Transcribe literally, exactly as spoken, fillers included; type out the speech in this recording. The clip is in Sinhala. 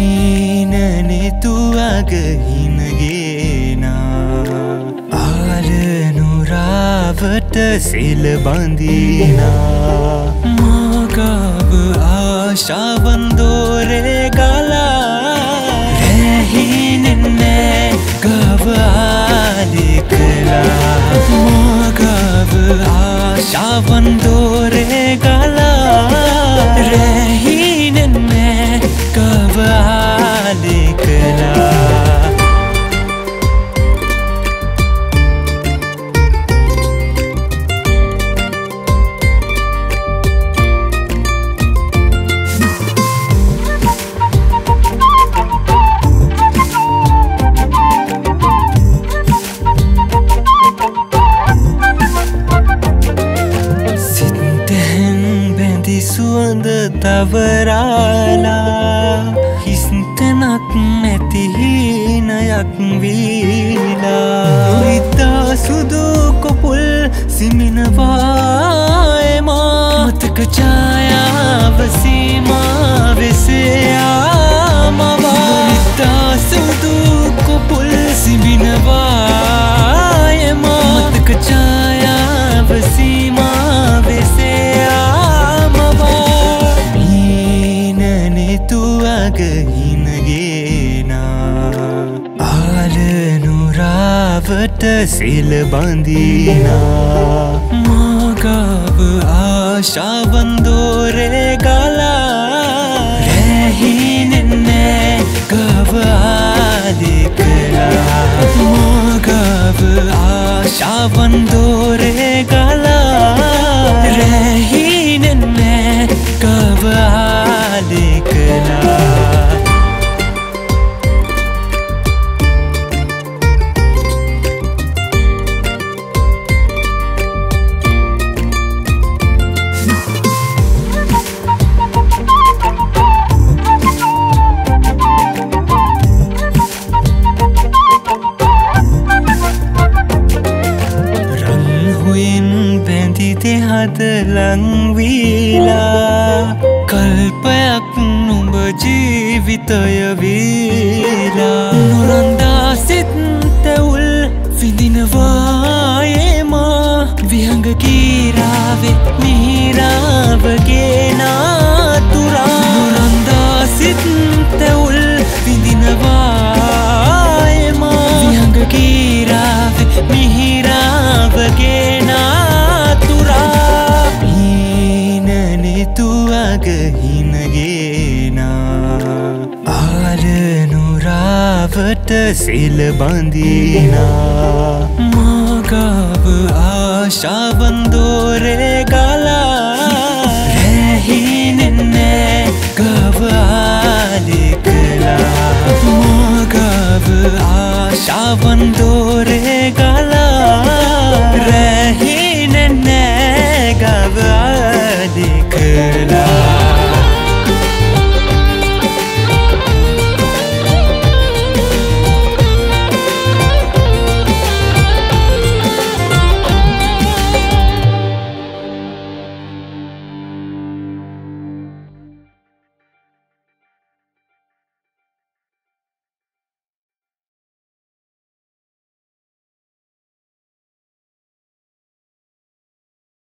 මීනනේ තුවගහිනගේනා ආලනුරාවට සෙල බඳිනා මාගව ආශාවන්දෝරේ ගලා රැහිනෙන්නේ ගව ආලි කළා මාගව ආශාවන්දෝරේ ගලා රැහිනෙන්නේ ගව ආලි කළා සුවඳ තවරාලා හිස්තනක් නැති හීනයක් වීලා හිතා සුදු කොපුල් සිමිනවා එමා මතක ඡායාව සීමා වෙසයා මවා හිතා සුදු කොපුල් සිමිනවා එමා මතක ඡායාව සීමා වෙසයා තුවගහිනගේනා ආලනුරාවට සෙල බඳිනා මාගව ආශාවන්දෝරේ ගලා රැහිනෙන්නේ ගව ආලි කළා මාගව ආශාවන්දෝරේ ගලා රැහිනෙන්නේ ගව ආලි කළා හද ලංවීලා කල්පයක් නුඹ ජීවිතය වීලා නොරන්දා සිත් තැවුල් විඳිනවායේමා විහඟ කීරාවෙ මිහිරාවගේ නාතුරා නොරන්දා සිත් තැවුල් විඳිනවායේමා විහඟ කීරාවෙ මිහිරාවගේ තුවගහිනගේනා ආලනුරාවට සෙල බඳිනා මාගව ආශාවන්දෝරේ ගලා රැහිනෙන්නේ ගව